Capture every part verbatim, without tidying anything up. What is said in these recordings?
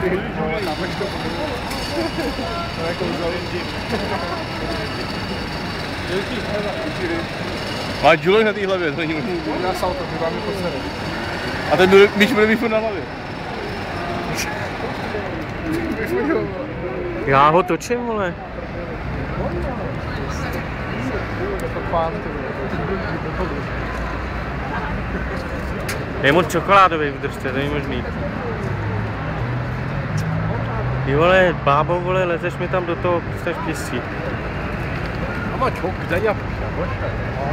Má džulek na té hlavě, to není možný. A ten míč bude mít furt na hlavě. Já ho točím, vole. Je moc čokoládový, vydržte, to není možný. Ty vole, bábo, vole, lezeš mi tam do toho, jste štěstí. Ama çok güzel yapmışlar, boş ver.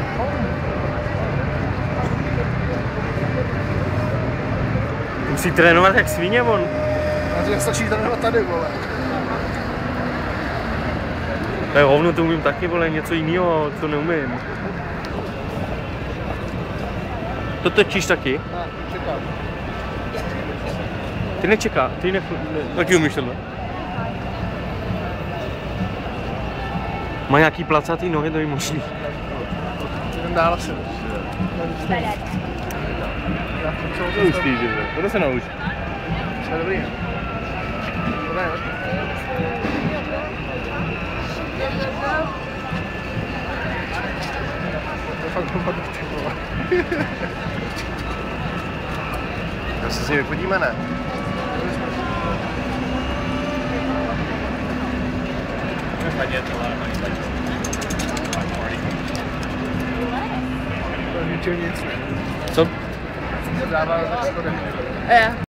Musí trénovat jak svině, on. A jak stačí trénovat tady, vole. To je hovno, to umím taky, vole, něco jiného, co neumím. To točíš taky? Ne, čekám. Ty nečeká, ty ne... ne taky umíš tohle? Má nějaký placatý nohy, to je možný. Jdem dál asi. To už týže, to se nauč. To je dobrý, ne? To ne, to je fakt dopadl, ty vole. Tak se s nimi podíme, ne? To ničeho nic. Co? Dává za skoro.